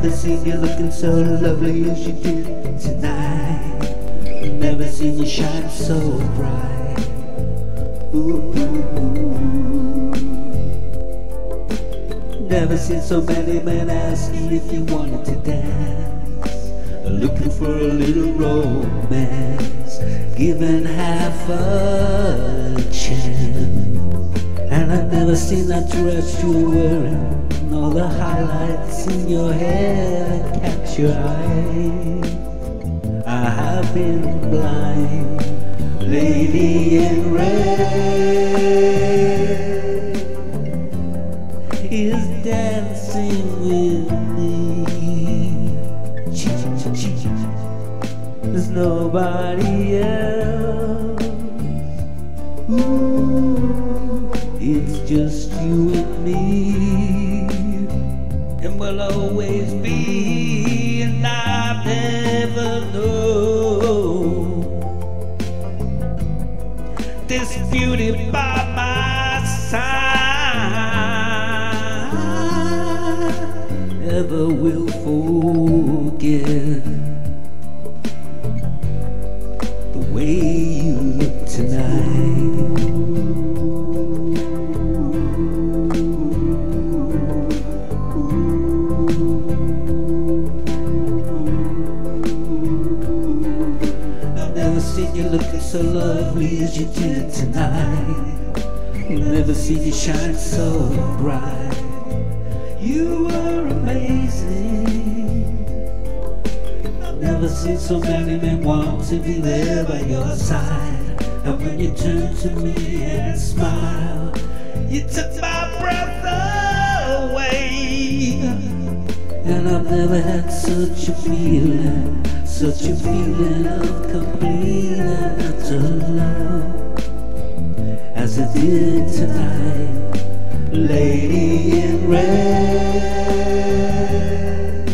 Never seen you looking so lovely as you did tonight. Never seen you shine so bright. Ooh, ooh, ooh. Never seen so many men asking if you wanted to dance, looking for a little romance, given half a chance. And I've never seen that dress you were wearing, all the highlights in your hair that catch your eye. I have been blind, lady in red is dancing with me. There's nobody else. Ooh, it's just you and me, and we'll always be, and I've never known this beauty by my side ever will forget the way you look tonight. Seen you looking so lovely as you did tonight. Never seen you shine so bright. You were amazing. Never seen so many men want to be there by your side. And when you turned to me and smiled, you took my breath away. And I've never had such a feeling, such a feeling of complete and utter love as I did tonight. Lady in red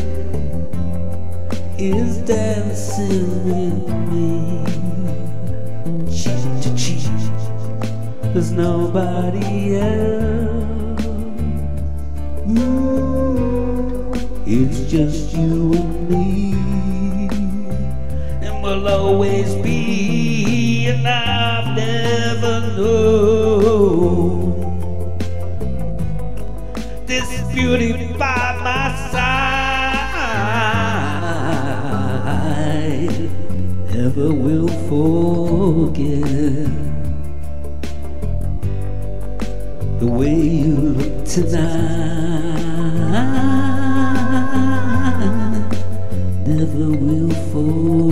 is dancing with me, cheek to cheek. There's nobody else. Ooh, it's just you and me, will always be, and I've never known this beauty by my side ever will forget the way you look tonight. Never will forget.